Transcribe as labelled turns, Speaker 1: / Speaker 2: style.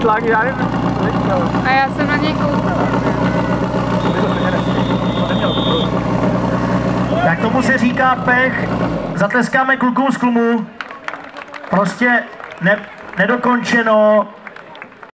Speaker 1: tlak, já nevím.
Speaker 2: A já jsem na něj koukala.
Speaker 3: Tak tomu se říká pech. Zatleskáme klukům z klubu. Prostě nedokončeno.